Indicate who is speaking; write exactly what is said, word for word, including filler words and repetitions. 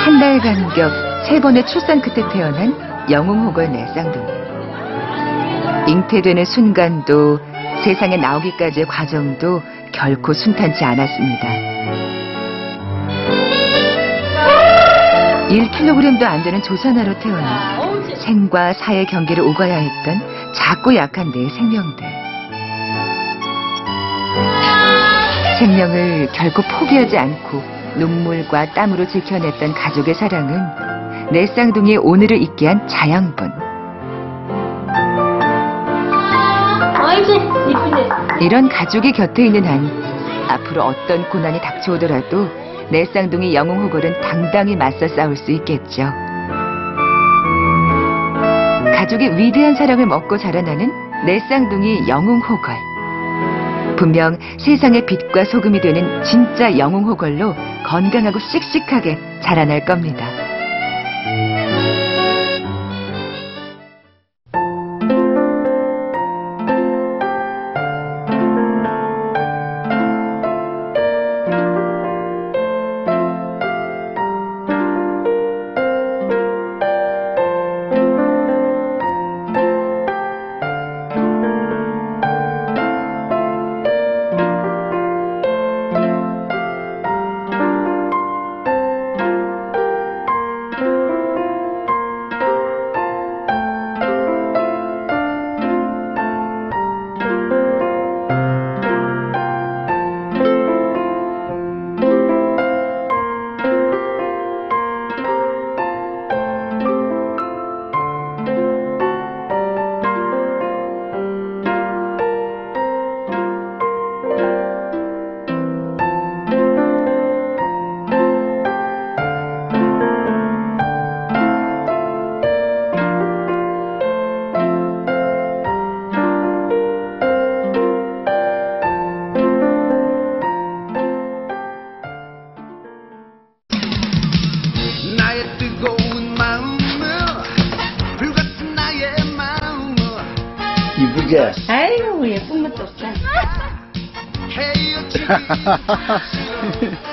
Speaker 1: 한 달 간격 세 번의 출산 끝에 태어난 영웅호걸 내 쌍둥이. 잉태되는 순간도 세상에 나오기까지의 과정도 결코 순탄치 않았습니다. 일 킬로그램도 안 되는 조산아로 태어나 생과 사의 경계를 오가야 했던 작고 약한 내 생명들. 생명을 결코 포기하지 않고 눈물과 땀으로 지켜냈던 가족의 사랑은 내 쌍둥이의 오늘을 있게 한 자양분. 이런 가족이 곁에 있는 한 앞으로 어떤 고난이 닥쳐오더라도 내 쌍둥이 영웅호걸은 당당히 맞서 싸울 수 있겠죠. 가족의 위대한 사랑을 먹고 자라나는 내 쌍둥이 영웅호걸. 분명 세상의 빛과 소금이 되는 진짜 영웅호걸로 건강하고 씩씩하게 자라날 겁니다.
Speaker 2: 이쁘지?
Speaker 3: 아이고 예쁜 것도 없다.